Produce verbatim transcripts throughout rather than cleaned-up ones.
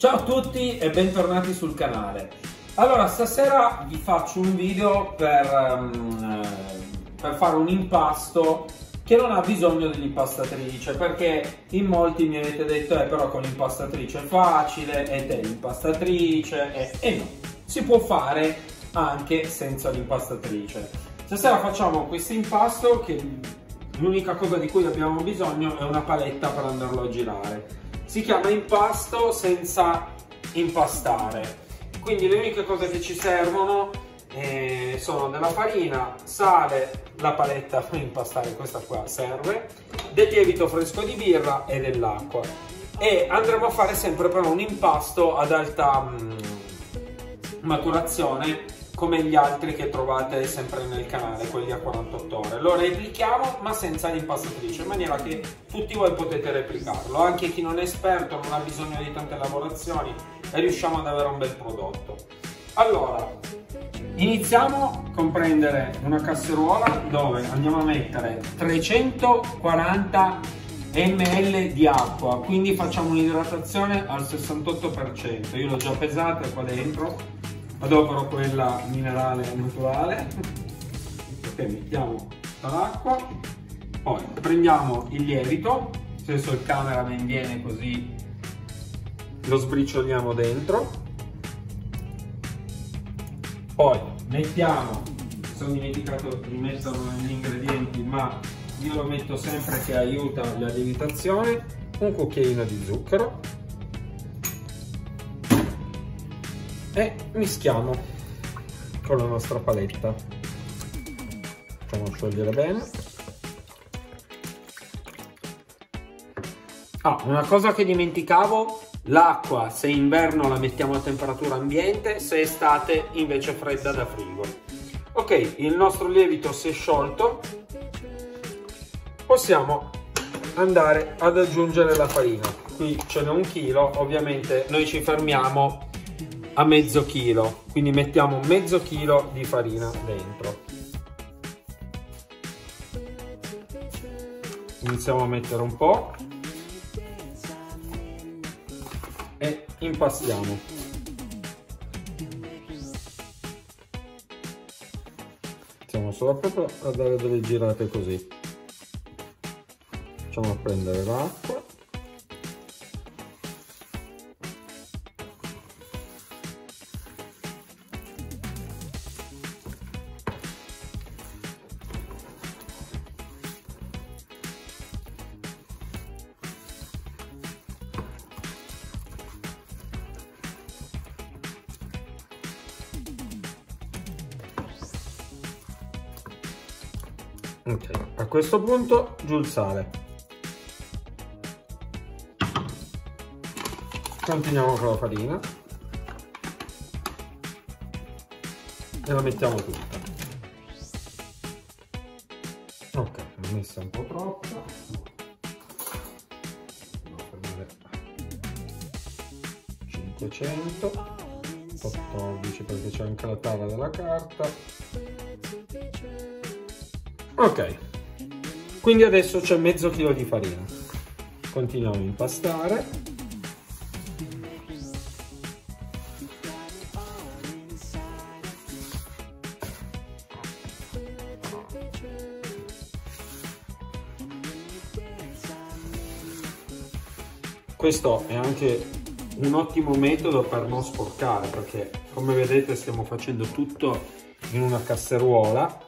Ciao a tutti e bentornati sul canale. Allora, stasera vi faccio un video per, um, per fare un impasto che non ha bisogno dell'impastatrice, perché in molti mi avete detto eh però con l'impastatrice è facile, e te l'impastatrice, e, e no, si può fare anche senza l'impastatrice. Stasera facciamo questo impasto che l'unica cosa di cui abbiamo bisogno è una paletta per andarlo a girare. Si chiama impasto senza impastare, quindi le uniche cose che ci servono eh, sono della farina, sale, la paletta per impastare, questa qua serve, del lievito fresco di birra e dell'acqua. E andremo a fare sempre però un impasto ad alta mh, maturazione, come gli altri che trovate sempre nel canale, quelli a quarantotto ore. Lo replichiamo ma senza l'impastatrice, in maniera che tutti voi potete replicarlo, anche chi non è esperto, non ha bisogno di tante lavorazioni e riusciamo ad avere un bel prodotto. Allora, iniziamo con prendere una casseruola dove andiamo a mettere trecentoquaranta millilitri di acqua, quindi facciamo un'idratazione al sessantotto per cento. Io l'ho già pesata qua dentro, adopero quella minerale naturale. Ok, mettiamo l'acqua, poi prendiamo il lievito, adesso il cameraman viene così lo sbricioliamo dentro, poi mettiamo, mi sono dimenticato di metterlo negli ingredienti ma io lo metto sempre che aiuta la lievitazione, un cucchiaino di zucchero e mischiamo con la nostra paletta. Facciamo sciogliere bene. Ah, una cosa che dimenticavo: l'acqua se inverno la mettiamo a temperatura ambiente, se estate invece fredda da frigo. Ok, il nostro lievito si è sciolto, possiamo andare ad aggiungere la farina. Qui ce n'è un chilo, ovviamente noi ci fermiamo a mezzo chilo, quindi mettiamo mezzo chilo di farina dentro. Iniziamo a mettere un po' e impastiamo. Iniziamo solo proprio a dare delle girate così. Facciamo prendere l'acqua. Ok, a questo punto giù il sale. Continuiamo con la farina e la mettiamo tutta. Ok, l'ho messa un po' troppa. cinquecento, quattordici perché c'è anche la tavola della carta. Ok, quindi adesso c'è mezzo chilo di farina. Continuiamo a impastare. Questo è anche un ottimo metodo per non sporcare, perché come vedete stiamo facendo tutto in una casseruola.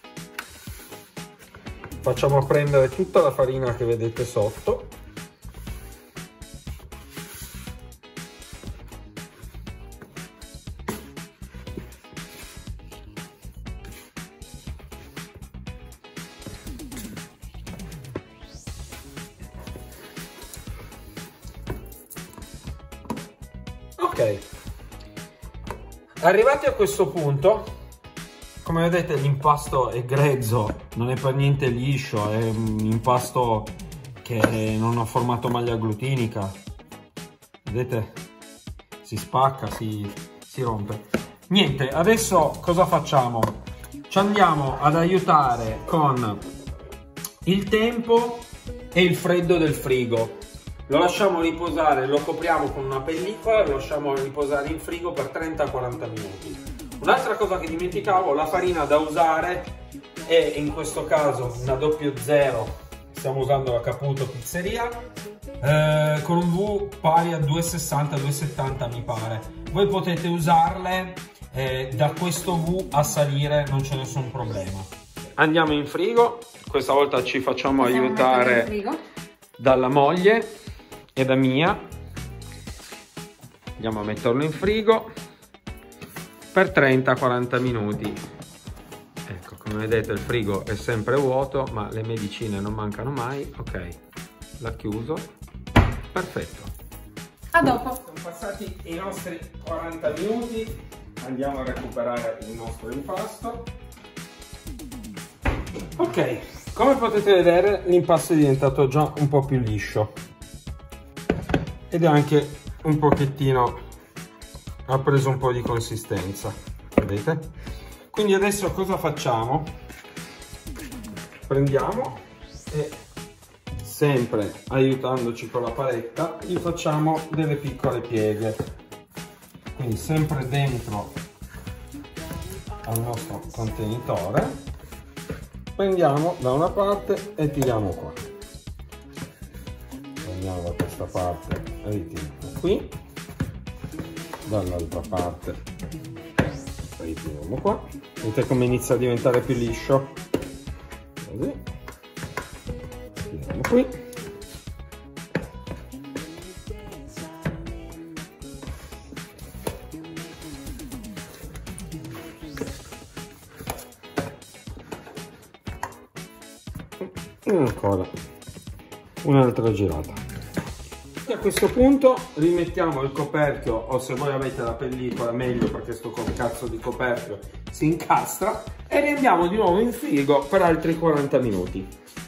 Facciamo prendere tutta la farina che vedete sotto. Ok, arrivati a questo punto, come vedete l'impasto è grezzo, non è per niente liscio, è un impasto che non ha formato maglia glutinica. Vedete? Si spacca, si, si rompe. Niente, adesso cosa facciamo? Ci andiamo ad aiutare con il tempo e il freddo del frigo. lo lasciamo riposare, lo copriamo con una pellicola e lo lasciamo riposare in frigo per trenta quaranta minuti. Un'altra cosa che dimenticavo, la farina da usare è in questo caso una doppio zero, stiamo usando la Caputo Pizzeria, eh, con un V pari a due sessanta due settanta mi pare. Voi potete usarle eh, da questo V a salire, non c'è nessun problema. Andiamo in frigo, questa volta ci facciamo Possiamo aiutare dalla moglie e da Mia. Andiamo a metterlo in frigo per trenta quaranta minuti. Ecco, come vedete il frigo è sempre vuoto, ma le medicine non mancano mai. Ok, l'ha chiuso. Perfetto. A dopo. Sono passati i nostri quaranta minuti. Andiamo a recuperare il nostro impasto. Ok, come potete vedere l'impasto è diventato già un po' più liscio ed è anche un pochettino, ha preso un po' di consistenza, vedete? Quindi adesso cosa facciamo? Prendiamo e sempre aiutandoci con la paletta gli facciamo delle piccole pieghe, quindi sempre dentro al nostro contenitore. Prendiamo da una parte e tiriamo qua, prendiamo da questa parte e ritiriamo qui, dall'altra parte ritiriamo qua. Vedete come inizia a diventare più liscio? Così, tiriamo qui. E ancora un'altra girata. E a questo punto rimettiamo il coperchio, o se voi avete la pellicola meglio, perché sto con cazzo di coperchio si incastra, e riandiamo di nuovo in frigo per altri quaranta minuti.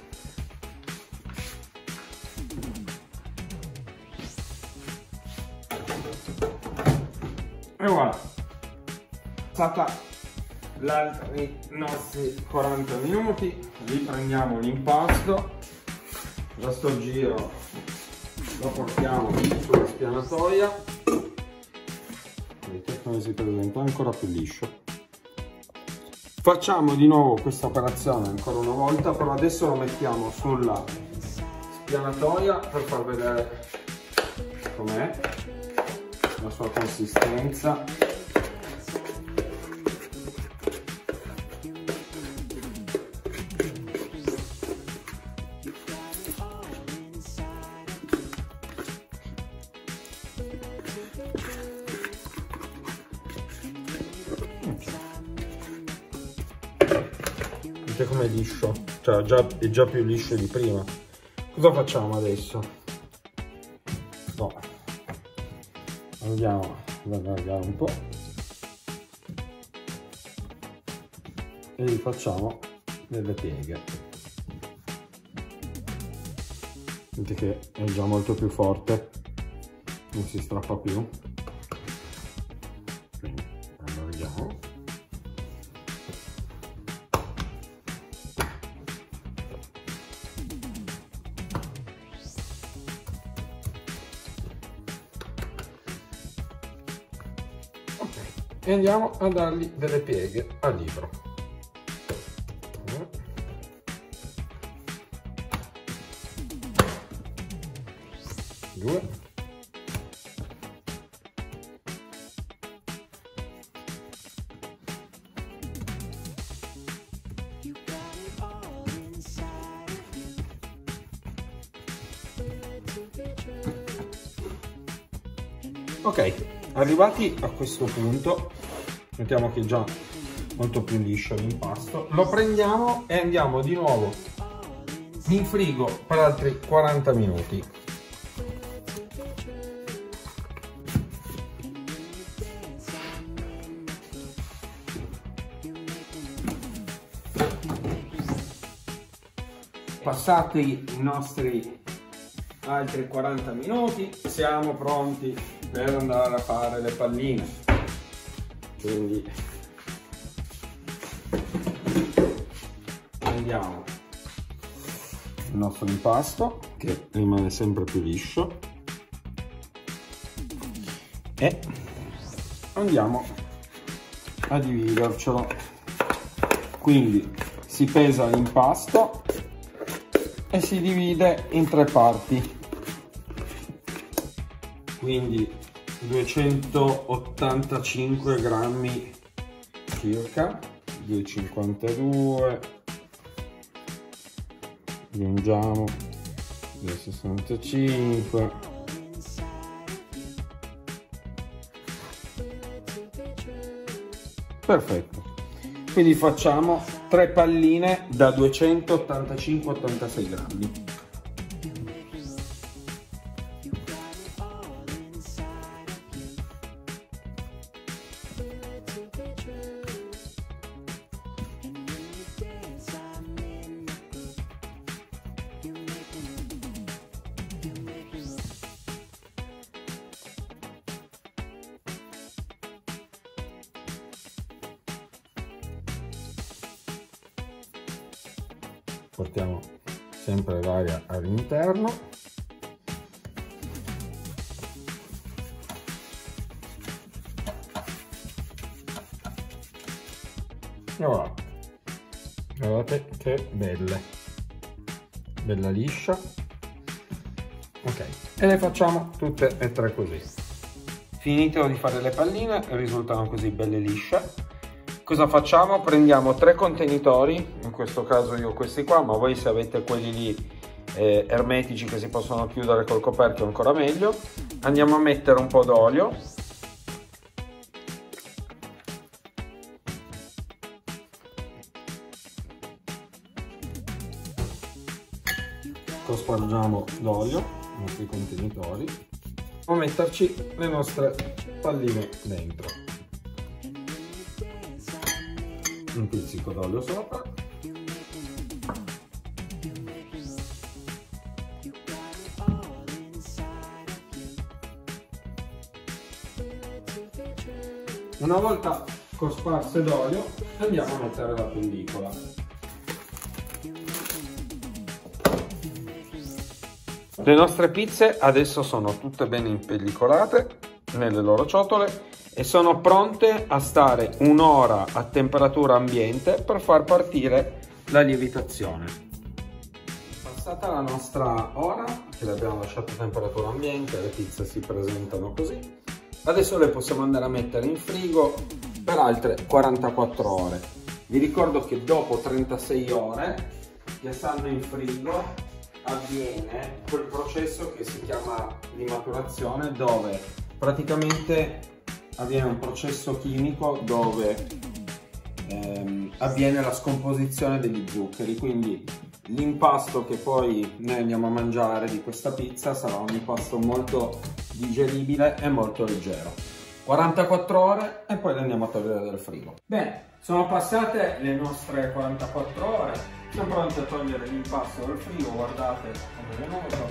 E voilà, stata altri nostri quaranta minuti, riprendiamo l'impasto, da sto giro lo portiamo sulla spianatoia, vedete come si presenta, ancora più liscio. Facciamo di nuovo questa operazione ancora una volta, però adesso lo mettiamo sulla spianatoia per far vedere com'è la sua consistenza. Vedete com'è liscio? Cioè già, è già più liscio di prima. Cosa facciamo adesso? No. Andiamo ad allargare un po' e gli facciamo delle pieghe. Vedete che è già molto più forte, non si strappa più. Quindi allarghiamo. E andiamo a dargli delle pieghe al libro. Due. Ok, arrivati a questo punto, mettiamo che è già molto più liscio l'impasto, lo prendiamo e andiamo di nuovo in frigo per altri quaranta minuti. Passati i nostri altri quaranta minuti, siamo pronti per andare a fare le palline. Quindi prendiamo il nostro impasto che che rimane sempre più liscio, e andiamo a dividercelo. Quindi si pesa l'impasto e si divide in tre parti, quindi duecentottantacinque grammi circa, duecentocinquantadue, aggiungiamo duecentosessantacinque, perfetto. Quindi facciamo tre palline da duecentottantacinque ottantasei grammi. Portiamo sempre l'aria all'interno. E voilà, guardate che belle, bella liscia. Ok, e le facciamo tutte e tre così. Finito di fare le palline, risultano così belle lisce. Cosa facciamo? Prendiamo tre contenitori, in questo caso io ho questi qua, ma voi se avete quelli lì eh, ermetici che si possono chiudere col coperchio ancora meglio. Andiamo a mettere un po' d'olio. Cospargiamo d'olio i nostri contenitori. Andiamo a metterci le nostre palline dentro. Un pizzico d'olio sopra, una volta cosparse d'olio andiamo a mettere la pellicola. Le nostre pizze adesso sono tutte ben impellicolate nelle loro ciotole e sono pronte a stare un'ora a temperatura ambiente per far partire la lievitazione. Passata la nostra ora, che le abbiamo lasciato a temperatura ambiente, le pizze si presentano così. Adesso le possiamo andare a mettere in frigo per altre quarantaquattro ore. Vi ricordo che dopo trentasei ore che stanno in frigo avviene quel processo che si chiama di maturazione, dove praticamente avviene un processo chimico dove ehm, avviene la scomposizione degli zuccheri, quindi l'impasto che poi noi andiamo a mangiare di questa pizza sarà un impasto molto digeribile e molto leggero. quarantaquattro ore e poi le andiamo a togliere dal frigo. Bene, sono passate le nostre quarantaquattro ore, siamo pronti a togliere l'impasto dal frigo, guardate come è venuto.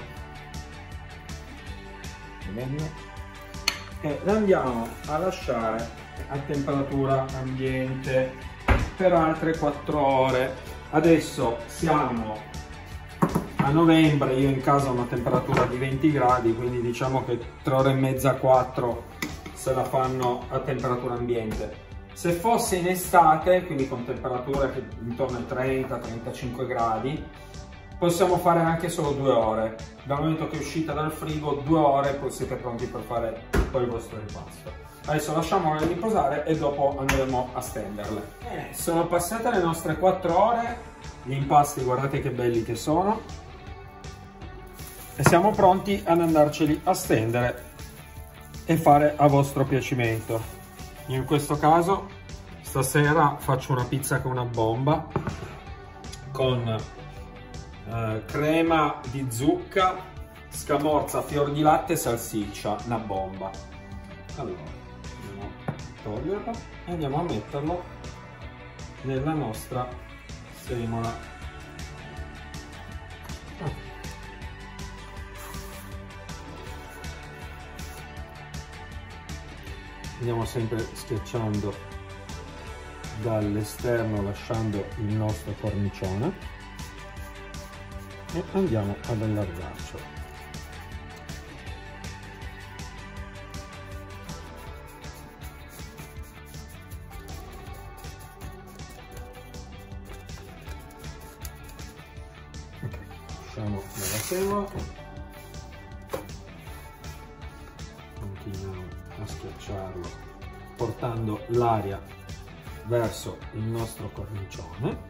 Bene. E lo andiamo a lasciare a temperatura ambiente per altre quattro ore. Adesso siamo a novembre, io in casa ho una temperatura di venti gradi, quindi diciamo che tre ore e mezza, quattro se la fanno a temperatura ambiente. Se fosse in estate, quindi con temperature intorno ai trenta trentacinque gradi, possiamo fare anche solo due ore. Dal momento che è uscita dal frigo, due ore, poi siete pronti per fare poi il vostro impasto. Adesso lasciamole riposare e dopo andremo a stenderle. Bene, sono passate le nostre quattro ore, gli impasti guardate che belli che sono, e siamo pronti ad andarceli a stendere e fare a vostro piacimento. Io in questo caso stasera faccio una pizza con una bomba, con Uh, crema di zucca, scamorza, fior di latte e salsiccia, una bomba. Allora andiamo a toglierlo e andiamo a metterlo nella nostra semola. Ah. Andiamo sempre schiacciando dall'esterno, lasciando il nostro cornicione. e andiamo ad allargarcelo. Ok, usciamo dalla semola, continuiamo a schiacciarlo portando l'aria verso il nostro cornicione.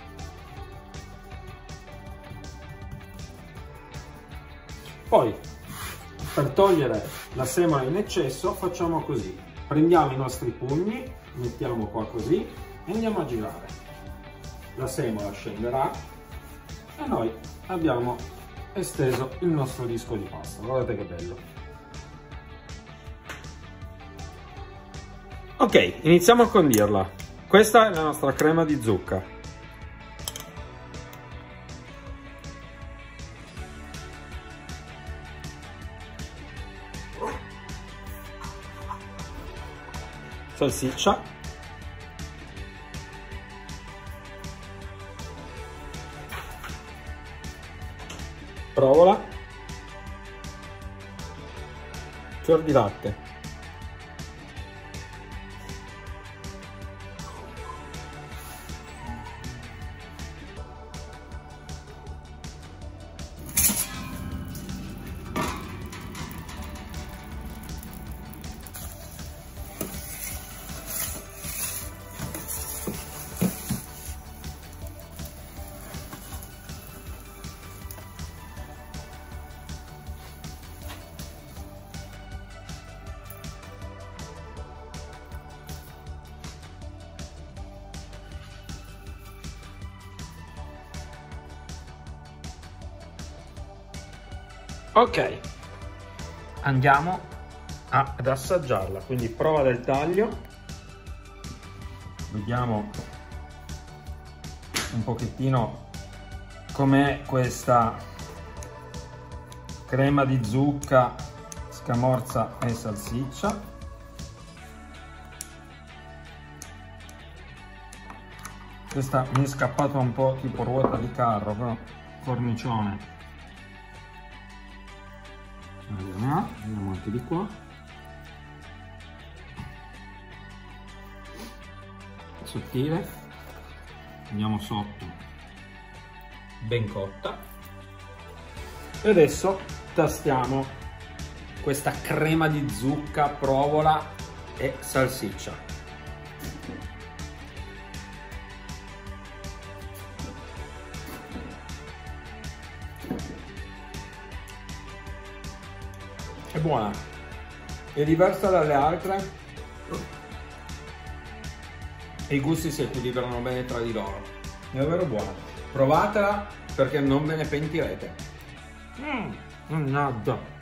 Poi, per togliere la semola in eccesso, facciamo così: prendiamo i nostri pugni, mettiamo qua così e andiamo a girare. La semola scenderà e noi abbiamo esteso il nostro disco di pasta. Guardate che bello. Ok, iniziamo a condirla. Questa è la nostra crema di zucca. Salsiccia, provola, fior di latte, ok, andiamo ad assaggiarla, quindi prova del taglio, vediamo un pochettino com'è questa crema di zucca, scamorza e salsiccia. Questa mi è scappata un po' tipo ruota di carro, però cornicione. Allora, andiamo anche di qua. Sottile. Andiamo sotto. Ben cotta. E adesso tastiamo questa crema di zucca, provola e salsiccia. È buona, è diversa dalle altre e i gusti si equilibrano bene tra di loro. È davvero buona. Provatela perché non ve ne pentirete. Mm, mannaggia.